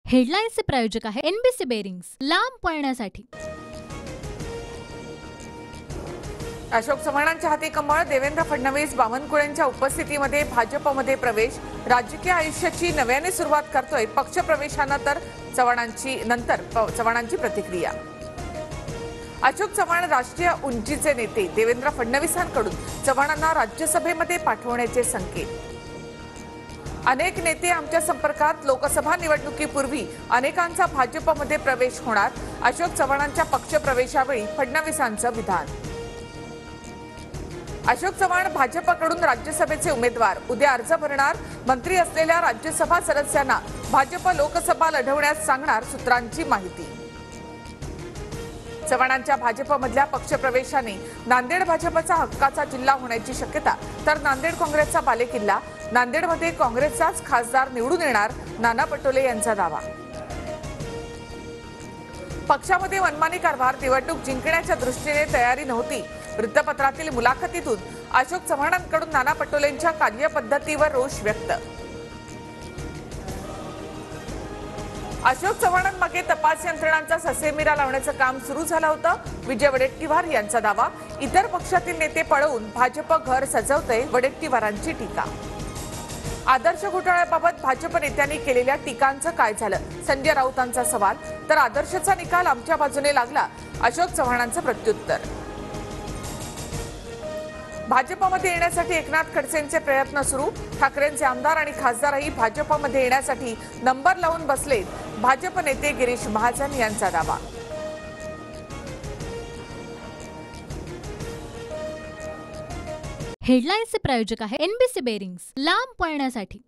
हेडलाईन्सचे प्रायोजक आहे NBC bearings, लांब पळण्यासाठी। अशोक चव्हाणांच्या हाती कमळ, देवेंद्र फडणवीस बावनकुळेंच्या उपस्थितीमध्ये भाजपमध्ये प्रवेश, राजकीय आयुष्याची नव्याने सुरुवात करतोय पक्षप्रवेशानंतर चव्हाणांची प्रतिक्रिया। अशोक चव्हाण राष्ट्रीय उंचीचे नेते, देवेंद्र फडणवीसांकडून चव्हाणांना राज्यसभेमध्ये पाठवण्याचे संकेत। अनेक नेते आमच्या संपर्कात, लोकसभा निवडणुकीपूर्वी अनेकांचा भाजपमध्ये प्रवेश होणार, अशोक चव्हाणांच्या पक्षप्रवेशावेळी फडणवीसांचं विधान। अशोक चव्हाण भाजपकडून राज्यसभेचे उमेदवार, उद्या अर्ज भरणार, मंत्री असलेल्या राज्यसभा सदस्यांना भाजप लोकसभा लढवण्यास सांगणार, सूत्रांची माहिती। चव्हाणांच्या भाजपमधल्या पक्षप्रवेशाने नांदेड भाजपचा हक्काचा जिल्हा होण्याची शक्यता, तर नांदेड काँग्रेसचा बालेकिल्ला, नांदेडमध्ये काँग्रेसचाच खासदार निवडून येणार, नाना पटोले यांचा दावा। पक्षामध्ये मनमानी कारभार, निवडणूक जिंकण्याच्या दृष्टीने तयारी नव्हती, वृत्तपत्रातील मुलाखतीतून अशोक चव्हाणांकडून नाना पटोलेंच्या कार्यपद्धतीवर रोष व्यक्त। अशोक चव्हाणांमागे तपास यंत्रणांचा ससेमिरा लावण्याचं काम सुरू झालं होतं, विजय वडेट्टीवार यांचा दावा। इतर पक्षातील नेते पळवून भाजप घर सजवतंय, वडेट्टीवारांची टीका। आदर्श घोटाळ्याबाबत भाजप नेत्यांनी केलेल्या टीकांचं काय झालं, संजय राऊतांचा सवाल, तर आदर्शचा निकाल आमच्या बाजूने लागला, अशोक चव्हाणांचं प्रत्युत्तर। भाजपमध्ये येण्यासाठी एकनाथ खडसेंचे प्रयत्न सुरू, ठाकरेंचे आमदार आणि खासदारही भाजपमध्ये येण्यासाठी नंबर लावून बसलेत, भाजप नेते गिरीश महाजन यांचा दावा। हेडलाईन्सचे प्रायोजक आहे एनबीसी बेरिंग्स, लांब पळण्यासाठी।